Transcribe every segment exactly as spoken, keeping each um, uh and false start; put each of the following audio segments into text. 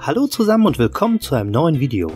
Hallo zusammen und willkommen zu einem neuen Video.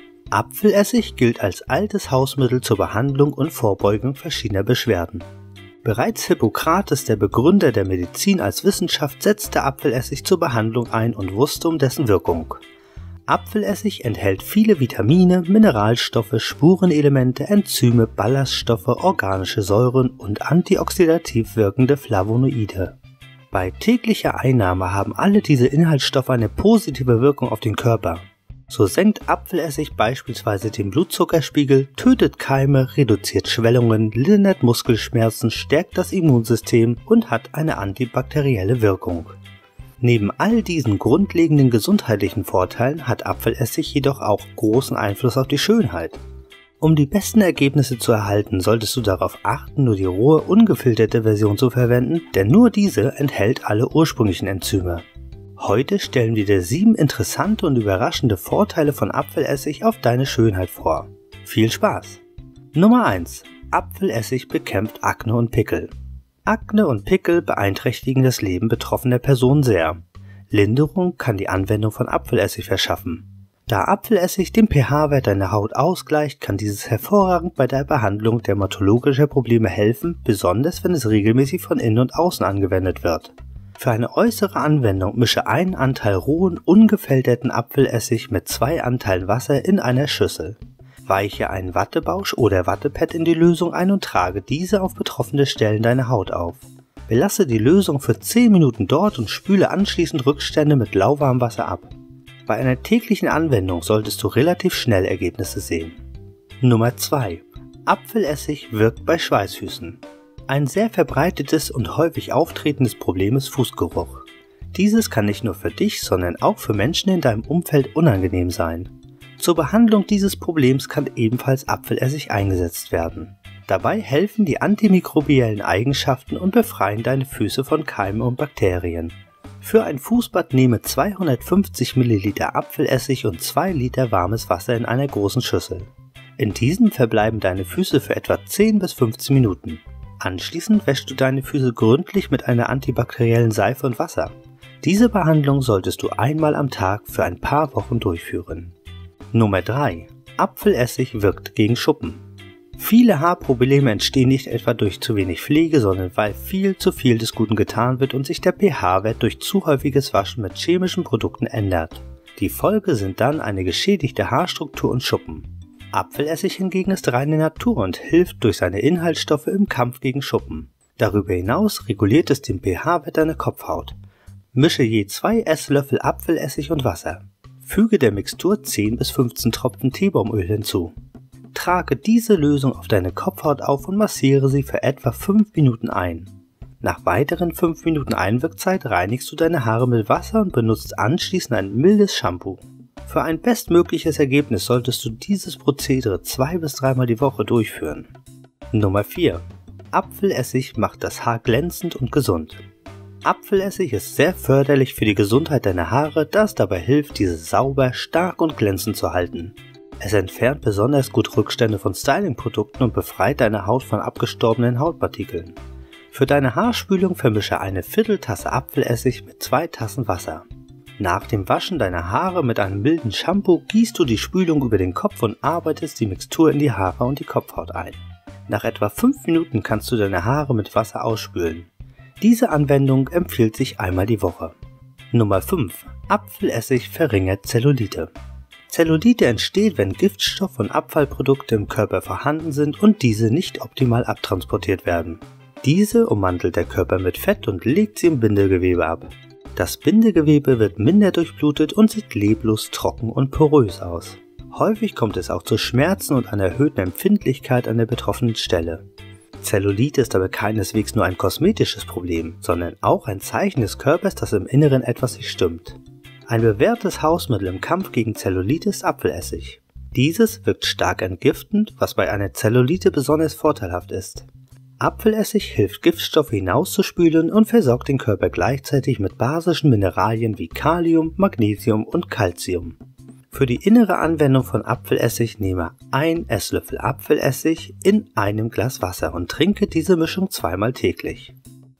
Apfelessig gilt als altes Hausmittel zur Behandlung und Vorbeugung verschiedener Beschwerden. Bereits Hippokrates, der Begründer der Medizin als Wissenschaft, setzte Apfelessig zur Behandlung ein und wusste um dessen Wirkung. Apfelessig enthält viele Vitamine, Mineralstoffe, Spurenelemente, Enzyme, Ballaststoffe, organische Säuren und antioxidativ wirkende Flavonoide. Bei täglicher Einnahme haben alle diese Inhaltsstoffe eine positive Wirkung auf den Körper. So senkt Apfelessig beispielsweise den Blutzuckerspiegel, tötet Keime, reduziert Schwellungen, lindert Muskelschmerzen, stärkt das Immunsystem und hat eine antibakterielle Wirkung. Neben all diesen grundlegenden gesundheitlichen Vorteilen hat Apfelessig jedoch auch großen Einfluss auf die Schönheit. Um die besten Ergebnisse zu erhalten, solltest du darauf achten, nur die rohe, ungefilterte Version zu verwenden, denn nur diese enthält alle ursprünglichen Enzyme. Heute stellen wir dir sieben interessante und überraschende Vorteile von Apfelessig auf deine Schönheit vor. Viel Spaß! Nummer eins. Apfelessig bekämpft Akne und Pickel. Akne und Pickel beeinträchtigen das Leben betroffener Personen sehr. Linderung kann die Anwendung von Apfelessig verschaffen. Da Apfelessig den pH-Wert deiner Haut ausgleicht, kann dieses hervorragend bei der Behandlung dermatologischer Probleme helfen, besonders wenn es regelmäßig von innen und außen angewendet wird. Für eine äußere Anwendung mische einen Anteil rohen, ungefilterten Apfelessig mit zwei Anteilen Wasser in einer Schüssel. Weiche einen Wattebausch oder Wattepad in die Lösung ein und trage diese auf betroffene Stellen deiner Haut auf. Belasse die Lösung für zehn Minuten dort und spüle anschließend Rückstände mit lauwarmem Wasser ab. Bei einer täglichen Anwendung solltest du relativ schnell Ergebnisse sehen. Nummer zwei. Apfelessig wirkt bei Schweißfüßen. Ein sehr verbreitetes und häufig auftretendes Problem ist Fußgeruch. Dieses kann nicht nur für dich, sondern auch für Menschen in deinem Umfeld unangenehm sein. Zur Behandlung dieses Problems kann ebenfalls Apfelessig eingesetzt werden. Dabei helfen die antimikrobiellen Eigenschaften und befreien deine Füße von Keimen und Bakterien. Für ein Fußbad nehme zweihundertfünfzig Milliliter Apfelessig und zwei Liter warmes Wasser in einer großen Schüssel. In diesem verbleiben deine Füße für etwa zehn bis fünfzehn Minuten. Anschließend wäschst du deine Füße gründlich mit einer antibakteriellen Seife und Wasser. Diese Behandlung solltest du einmal am Tag für ein paar Wochen durchführen. Nummer drei. Apfelessig wirkt gegen Schuppen. Viele Haarprobleme entstehen nicht etwa durch zu wenig Pflege, sondern weil viel zu viel des Guten getan wird und sich der pH-Wert durch zu häufiges Waschen mit chemischen Produkten ändert. Die Folge sind dann eine geschädigte Haarstruktur und Schuppen. Apfelessig hingegen ist reine Natur und hilft durch seine Inhaltsstoffe im Kampf gegen Schuppen. Darüber hinaus reguliert es den pH-Wert deiner Kopfhaut. Mische je zwei Esslöffel Apfelessig und Wasser. Füge der Mixtur zehn bis fünfzehn Tropfen Teebaumöl hinzu. Trage diese Lösung auf deine Kopfhaut auf und massiere sie für etwa fünf Minuten ein. Nach weiteren fünf Minuten Einwirkzeit reinigst du deine Haare mit Wasser und benutzt anschließend ein mildes Shampoo. Für ein bestmögliches Ergebnis solltest du dieses Prozedere zwei bis dreimal die Woche durchführen. Nummer vier. Apfelessig macht das Haar glänzend und gesund. Apfelessig ist sehr förderlich für die Gesundheit deiner Haare, da es dabei hilft, diese sauber, stark und glänzend zu halten. Es entfernt besonders gut Rückstände von Stylingprodukten und befreit deine Haut von abgestorbenen Hautpartikeln. Für deine Haarspülung vermische eine Vierteltasse Apfelessig mit zwei Tassen Wasser. Nach dem Waschen deiner Haare mit einem milden Shampoo gießt du die Spülung über den Kopf und arbeitest die Mixtur in die Haare und die Kopfhaut ein. Nach etwa fünf Minuten kannst du deine Haare mit Wasser ausspülen. Diese Anwendung empfiehlt sich einmal die Woche. Nummer fünf. Apfelessig verringert Zellulite. Zellulite entsteht, wenn Giftstoffe und Abfallprodukte im Körper vorhanden sind und diese nicht optimal abtransportiert werden. Diese ummantelt der Körper mit Fett und legt sie im Bindegewebe ab. Das Bindegewebe wird minder durchblutet und sieht leblos, trocken und porös aus. Häufig kommt es auch zu Schmerzen und einer erhöhten Empfindlichkeit an der betroffenen Stelle. Zellulite ist aber keineswegs nur ein kosmetisches Problem, sondern auch ein Zeichen des Körpers, dass im Inneren etwas nicht stimmt. Ein bewährtes Hausmittel im Kampf gegen Zellulite ist Apfelessig. Dieses wirkt stark entgiftend, was bei einer Zellulite besonders vorteilhaft ist. Apfelessig hilft, Giftstoffe hinauszuspülen und versorgt den Körper gleichzeitig mit basischen Mineralien wie Kalium, Magnesium und Calcium. Für die innere Anwendung von Apfelessig nehme ein Esslöffel Apfelessig in einem Glas Wasser und trinke diese Mischung zweimal täglich.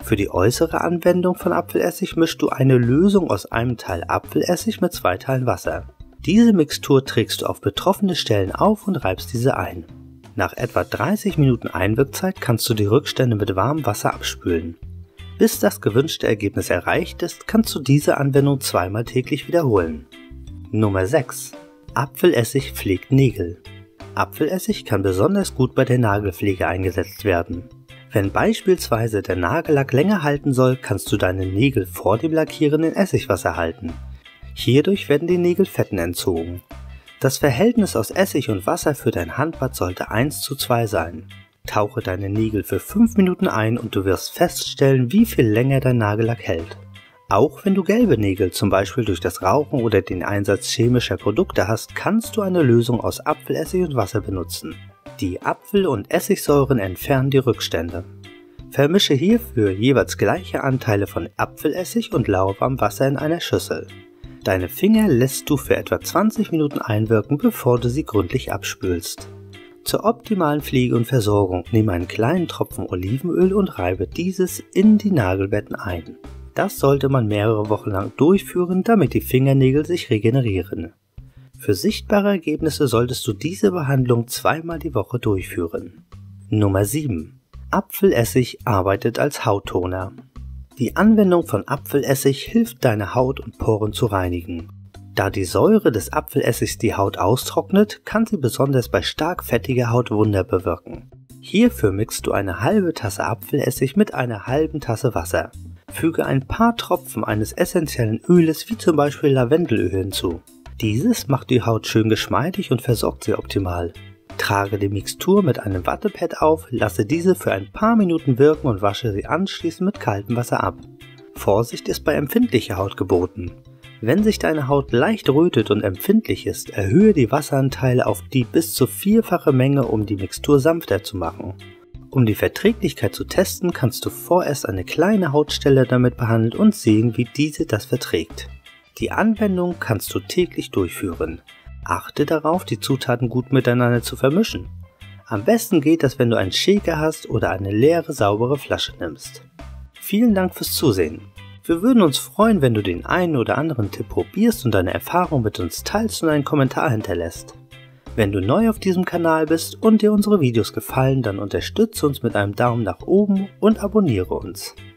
Für die äußere Anwendung von Apfelessig mischst du eine Lösung aus einem Teil Apfelessig mit zwei Teilen Wasser. Diese Mixtur trägst du auf betroffene Stellen auf und reibst diese ein. Nach etwa dreißig Minuten Einwirkzeit kannst du die Rückstände mit warmem Wasser abspülen. Bis das gewünschte Ergebnis erreicht ist, kannst du diese Anwendung zweimal täglich wiederholen. Nummer sechs. Apfelessig pflegt Nägel. Apfelessig kann besonders gut bei der Nagelpflege eingesetzt werden. Wenn beispielsweise der Nagellack länger halten soll, kannst du deine Nägel vor dem Lackieren in Essigwasser halten. Hierdurch werden die Nägel Fetten entzogen. Das Verhältnis aus Essig und Wasser für dein Handbad sollte eins zu zwei sein. Tauche deine Nägel für fünf Minuten ein und du wirst feststellen, wie viel länger dein Nagellack hält. Auch wenn du gelbe Nägel zum Beispiel durch das Rauchen oder den Einsatz chemischer Produkte hast, kannst du eine Lösung aus Apfelessig und Wasser benutzen. Die Apfel- und Essigsäuren entfernen die Rückstände. Vermische hierfür jeweils gleiche Anteile von Apfelessig und lauwarmem Wasser in einer Schüssel. Deine Finger lässt du für etwa zwanzig Minuten einwirken, bevor du sie gründlich abspülst. Zur optimalen Pflege und Versorgung nehme einen kleinen Tropfen Olivenöl und reibe dieses in die Nagelbetten ein. Das sollte man mehrere Wochen lang durchführen, damit die Fingernägel sich regenerieren. Für sichtbare Ergebnisse solltest du diese Behandlung zweimal die Woche durchführen. Nummer sieben. Apfelessig arbeitet als Hauttoner. Die Anwendung von Apfelessig hilft, deine Haut und Poren zu reinigen. Da die Säure des Apfelessigs die Haut austrocknet, kann sie besonders bei stark fettiger Haut Wunder bewirken. Hierfür mixt du eine halbe Tasse Apfelessig mit einer halben Tasse Wasser. Füge ein paar Tropfen eines essentiellen Öles wie zum Beispiel Lavendelöl hinzu. Dieses macht die Haut schön geschmeidig und versorgt sie optimal. Trage die Mixtur mit einem Wattepad auf, lasse diese für ein paar Minuten wirken und wasche sie anschließend mit kaltem Wasser ab. Vorsicht ist bei empfindlicher Haut geboten. Wenn sich deine Haut leicht rötet und empfindlich ist, erhöhe die Wasseranteile auf die bis zu vierfache Menge, um die Mixtur sanfter zu machen. Um die Verträglichkeit zu testen, kannst du vorerst eine kleine Hautstelle damit behandeln und sehen, wie diese das verträgt. Die Anwendung kannst du täglich durchführen. Achte darauf, die Zutaten gut miteinander zu vermischen. Am besten geht das, wenn du einen Shaker hast oder eine leere, saubere Flasche nimmst. Vielen Dank fürs Zusehen. Wir würden uns freuen, wenn du den einen oder anderen Tipp probierst und deine Erfahrung mit uns teilst und einen Kommentar hinterlässt. Wenn du neu auf diesem Kanal bist und dir unsere Videos gefallen, dann unterstütze uns mit einem Daumen nach oben und abonniere uns.